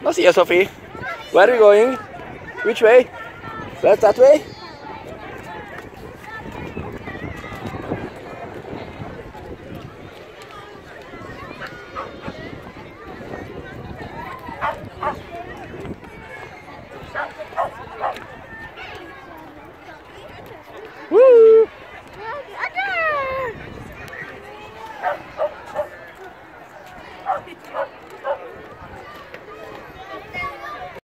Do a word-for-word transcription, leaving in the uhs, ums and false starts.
Not here, Sophie. Where are we going? Which way? That's that way?